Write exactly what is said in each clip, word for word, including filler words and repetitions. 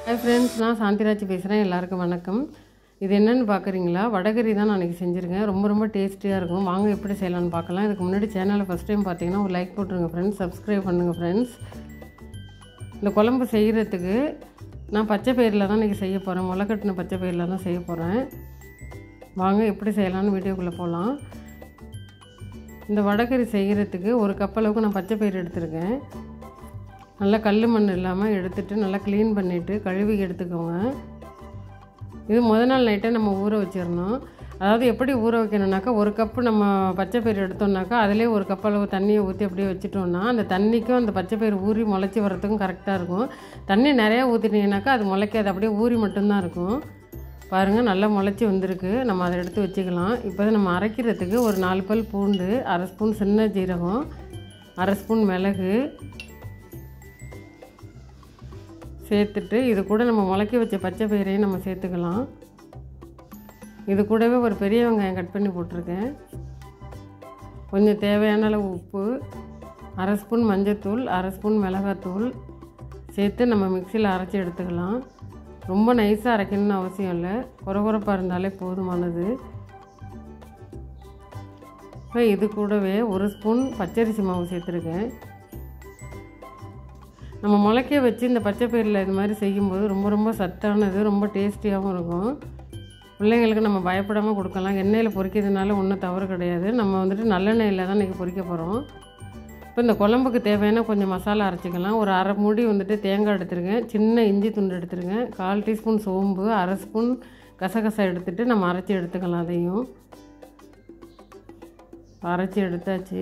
Hi friends, நான் சாந்திராஜ் பேசுகிறேன். எல்லாருக்கும் வணக்கம். இது என்னன்னு பார்க்குறீங்களா? வடகரி தான் நான் இன்றைக்கி செஞ்சுருக்கேன். ரொம்ப ரொம்ப டேஸ்டியாக இருக்கும். வாங்க எப்படி செய்யலாம்னு பார்க்கலாம். இதுக்கு முன்னாடி சேனலை ஃபஸ்ட் டைம் பார்த்தீங்கன்னா ஒரு லைக் போட்டுருங்க ஃப்ரெண்ட்ஸ், சப்ஸ்கிரைப் பண்ணுங்கள் ஃப்ரெண்ட்ஸ். இந்த குழம்பு செய்கிறதுக்கு நான் பச்சை பயிரில் தான் இன்றைக்கி செய்ய போகிறேன். முளைக்கட்டின பச்சை பயிரில் தான் செய்ய போகிறேன். வாங்க எப்படி செய்யலான்னு வீடியோக்குள்ளே போகலாம். இந்த வடகரி செய்கிறதுக்கு ஒரு கப் அளவுக்கு நான் பச்சை பயிர் எடுத்துருக்கேன். நல்லா கல் மண் இல்லாமல் எடுத்துகிட்டு நல்லா க்ளீன் பண்ணிவிட்டு கழுவி எடுத்துக்கோங்க. இது முதல் நாள் நைட்டே நம்ம ஊற வச்சிடணும். அதாவது எப்படி ஊற வைக்கணுன்னாக்கா, ஒரு கப்பு நம்ம பச்சை பயிர் எடுத்தோம்னாக்கா அதிலே ஒரு கப் அளவு தண்ணியை ஊற்றி அப்படியே வச்சுட்டோம்னா அந்த தண்ணிக்கும் அந்த பச்சை பயிர் ஊறி முளைச்சி வரத்துக்கும் கரெக்டாக இருக்கும். தண்ணி நிறையா ஊற்றினீங்கன்னாக்கா அது முளைக்காது, அப்படியே ஊறி மட்டும்தான் இருக்கும். பாருங்கள், நல்லா முளைச்சி வந்திருக்கு. நம்ம அதை எடுத்து வச்சுக்கலாம். இப்போ நம்ம அரைக்கிறதுக்கு ஒரு நாலு பல் பூண்டு, அரை ஸ்பூன் சின்ன ஜீரகம், அரை ஸ்பூன் மிளகு சேர்த்துட்டு இது கூட நம்ம முளைக்க வச்ச பச்சை பயிரையும் நம்ம சேர்த்துக்கலாம். இது கூடவே ஒரு பெரிய வெங்காயம் கட் பண்ணி போட்டிருக்கேன். கொஞ்சம் தேவையான அளவு உப்பு, அரை ஸ்பூன் மஞ்சத்தூள், அரை ஸ்பூன் மிளகாத்தூள் சேர்த்து நம்ம மிக்சியில் அரைச்சி எடுத்துக்கலாம். ரொம்ப நைஸாக அரைக்கணும்னு அவசியம் இல்லை, குறகுறப்பாக இருந்தாலே போதுமானது. இப்போ இது கூடவே ஒரு ஸ்பூன் பச்சரிசி மாவு சேர்த்துருக்கேன். நம்ம முளைக்க வச்சு இந்த பச்சை பயிரில் இது மாதிரி செய்யும்போது ரொம்ப ரொம்ப சத்தானது, ரொம்ப டேஸ்டியாகவும் இருக்கும். பிள்ளைங்களுக்கு நம்ம பயப்படாமல் கொடுக்கலாம். எண்ணெயில் பொரிக்கிறதுனால ஒன்றும் தவறு கிடையாது. நம்ம வந்துட்டு நல்லெண்ணெயில் தான் இன்றைக்கி பொரிக்க போகிறோம். இப்போ இந்த குழம்புக்கு தேவையான கொஞ்சம் மசாலா அரைச்சிக்கலாம். ஒரு அரை மூடி வந்துட்டு தேங்காய் எடுத்துருக்கேன், சின்ன இஞ்சி துண்டு எடுத்துருக்கேன், கால் டீஸ்பூன் சோம்பு, அரை ஸ்பூன் கசகசா எடுத்துகிட்டு நம்ம அரைச்சி எடுத்துக்கலாம். அதையும் அரைச்சி எடுத்தாச்சு.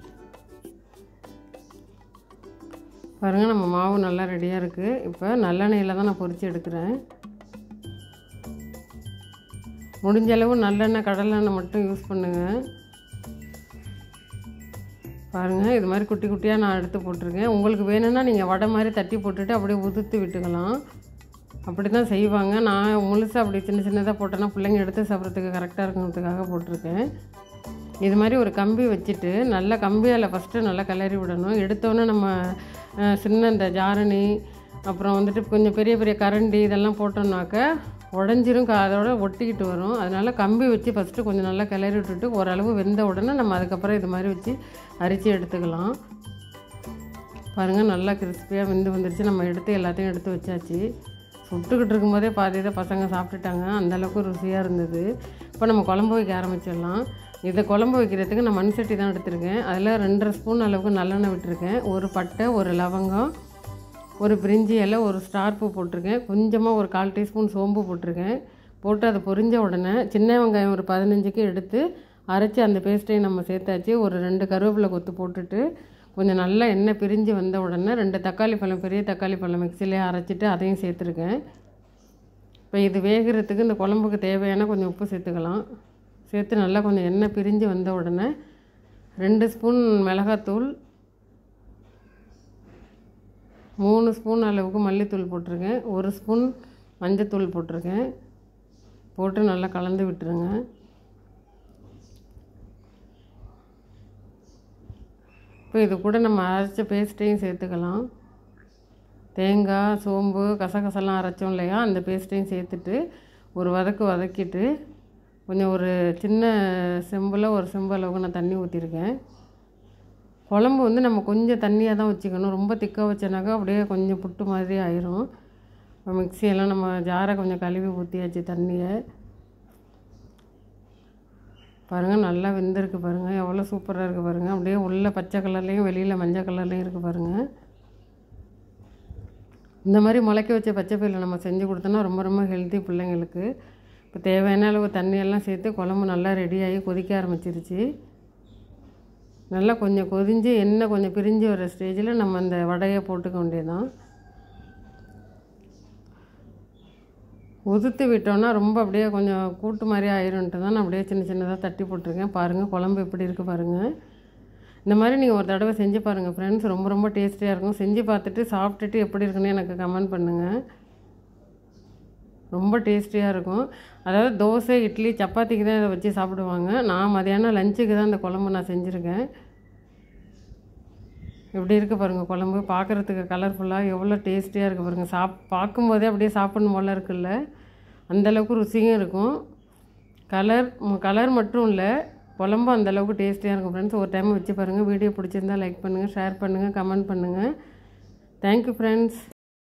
பாருங்கள், நம்ம மாவு நல்லா ரெடியாக இருக்குது. இப்போ நல்லெண்ணெயில் தான் நான் பொரித்து எடுக்கிறேன். முடிஞ்ச அளவு நல்லெண்ணெய், கடலெண்ணெய் மட்டும் யூஸ் பண்ணுங்கள். பாருங்கள், இது மாதிரி குட்டி குட்டியாக நான் எடுத்து போட்டிருக்கேன். உங்களுக்கு வேணும்னா நீங்கள் வடை மாதிரி தட்டி போட்டுட்டு அப்படியே உதுத்து விட்டுக்கலாம். அப்படி தான் செய்வாங்க. நான் முழுசாக அப்படி சின்ன சின்னதாக போட்டேன்னா பிள்ளைங்க எடுத்து சாப்பிட்றதுக்கு கரெக்டாக இருக்கிறதுக்காக போட்டிருக்கேன். இது மாதிரி ஒரு கம்பி வச்சுட்டு நல்லா கம்பியால் ஃபஸ்ட்டு நல்லா கிளறி விடணும். எடுத்தோன்னே நம்ம சின்ன இந்த ஜாரணி, அப்புறம் வந்துட்டு கொஞ்சம் பெரிய பெரிய கரண்டி இதெல்லாம் போட்டோம்னாக்க உடஞ்சிரும், அதோட ஒட்டிக்கிட்டு வரும். அதனால் கம்பி வச்சு ஃபஸ்ட்டு கொஞ்சம் நல்லா கிளறி விட்டுட்டு ஓரளவு வெந்த உடனே நம்ம அதுக்கப்புறம் இது மாதிரி வச்சு அரிச்சு எடுத்துக்கலாம். பாருங்கள், நல்லா கிறிஸ்பியாக வெந்து வந்துருச்சு. நம்ம எடுத்து எல்லாத்தையும் எடுத்து வச்சாச்சு. சுட்டுக்கிட்டு இருக்கும்போதே பாதி இதை பசங்க சாப்பிட்டுட்டாங்க. அந்தளவுக்கு ருசியாக இருந்தது. இப்போ நம்ம குழம்பு வைக்க ஆரம்பிச்சிடலாம். இதை குழம்பு வைக்கிறதுக்கு நான் மண் சட்டி தான் எடுத்துருக்கேன். அதில் ரெண்டரை ஸ்பூன் அளவுக்கு நல்லெண்ணெய் விட்டுருக்கேன். ஒரு பட்டை, ஒரு லவங்கம், ஒரு பிரிஞ்சி இலை, ஒரு ஸ்டார் பூ போட்டிருக்கேன். கொஞ்சமாக ஒரு கால் டீஸ்பூன் சோம்பு போட்டிருக்கேன். போட்டு அதை பொரிஞ்ச உடனே சின்ன வெங்காயம் ஒரு பதினஞ்சுக்கு எடுத்து அரைச்சி அந்த பேஸ்ட்டையும் நம்ம சேர்த்தாச்சு. ஒரு ரெண்டு கருவேப்பிலை கொத்து போட்டுட்டு கொஞ்சம் நல்லா எண்ணெய் பிரிஞ்சு வந்த உடனே ரெண்டு தக்காளி பழம், பெரிய தக்காளி பழம் மிக்சிலே அரைச்சிட்டு அதையும் சேர்த்துருக்கேன். இப்போ இது வேகிறதுக்கு இந்த குழம்புக்கு தேவையான கொஞ்சம் உப்பு சேர்த்துக்கலாம். சேர்த்து நல்லா கொஞ்சம் எண்ணெய் பிரிஞ்சு வந்த உடனே ரெண்டு ஸ்பூன் மிளகாத்தூள், மூணு ஸ்பூன் அளவுக்கு மல்லித்தூள் போட்டிருக்கேன், ஒரு ஸ்பூன் மஞ்சத்தூள் போட்டிருக்கேன். போட்டு நல்லா கலந்து விட்டுருங்க. இப்போ இது கூட நம்ம அரைச்ச பேஸ்ட்டையும் சேர்த்துக்கலாம். தேங்காய், சோம்பு, கசகசெல்லாம் அரைச்சோம் இல்லையா, அந்த பேஸ்ட்டையும் சேர்த்துட்டு ஒரு வதக்கு வதக்கிட்டு கொஞ்சம் ஒரு சின்ன செம்பில் ஒரு செம்பு அளவுக்கு நான் தண்ணி ஊற்றிருக்கேன். குழம்பு வந்து நம்ம கொஞ்சம் தண்ணியாக தான் வச்சுக்கணும். ரொம்ப திக்காக வச்சோனாக்கா அப்படியே கொஞ்சம் புட்டு மாதிரி ஆயிரும். இப்போ மிக்சியெல்லாம் நம்ம ஜாரை கொஞ்சம் கழுவி ஊற்றியாச்சு தண்ணியை. பாருங்கள், நல்லா வெந்திருக்கு. பாருங்கள் எவ்வளோ சூப்பராக இருக்குது. பாருங்கள், அப்படியே உள்ள பச்சை கலர்லேயும் வெளியில் மஞ்சள் கலர்லேயும் இருக்குது. பாருங்கள், இந்த மாதிரி முளைக்க வச்ச பச்சை பயிரில் நம்ம செஞ்சு கொடுத்தோன்னா ரொம்ப ரொம்ப ஹெல்த்தி பிள்ளைங்களுக்கு. இப்போ தேவையான அளவு தண்ணியெல்லாம் சேர்த்து குழம்பு நல்லா ரெடியாகி கொதிக்க ஆரம்பிச்சிருச்சு. நல்லா கொஞ்சம் கொதிஞ்சு எண்ணெய் கொஞ்சம் பிரிஞ்சு வர ஸ்டேஜில் நம்ம அந்த வடையை போட்டுக்க வேண்டியதான். உதுத்து விட்டோன்னா ரொம்ப அப்படியே கொஞ்சம் கூட்டு மாதிரி ஆயிரும்ன்ட்டு தான் நான் அப்படியே சின்ன சின்னதாக தட்டி போட்டிருக்கேன். பாருங்கள், குழம்பு எப்படி இருக்குது பாருங்கள். இந்த மாதிரி நீங்கள் ஒரு தடவை செஞ்சு பாருங்கள் ஃப்ரெண்ட்ஸ், ரொம்ப ரொம்ப டேஸ்டியாக இருக்கும். செஞ்சு பார்த்துட்டு சாப்பிட்டுட்டு எப்படி இருக்குன்னு எனக்கு கமெண்ட் பண்ணுங்கள். ரொம்ப டேஸ்டியாக இருக்கும். அதாவது தோசை, இட்லி, சப்பாத்திக்கு தான் இதை வச்சு சாப்பிடுவாங்க. நான் மதியானம் லஞ்சுக்கு தான் இந்த குழம்பு நான் செஞ்சுருக்கேன். எப்படி இருக்குது பாருங்கள் குழம்பு. பார்க்குறதுக்கு கலர்ஃபுல்லாக எவ்வளோ டேஸ்டியாக இருக்குது பாருங்கள். சாப் பார்க்கும்போதே அப்படியே சாப்பிடணும் போல இருக்குல்ல, அந்தளவுக்கு ருசியும் இருக்கும். கலர் கலர் மட்டும் இல்லை, குழம்பும் அந்தளவுக்கு டேஸ்டியாக இருக்கும் ஃப்ரெண்ட்ஸ். ஒரு டைம் வச்சு பாருங்கள். வீடியோ பிடிச்சிருந்தால் லைக் பண்ணுங்கள், ஷேர் பண்ணுங்கள், கமெண்ட் பண்ணுங்கள். Thank you friends.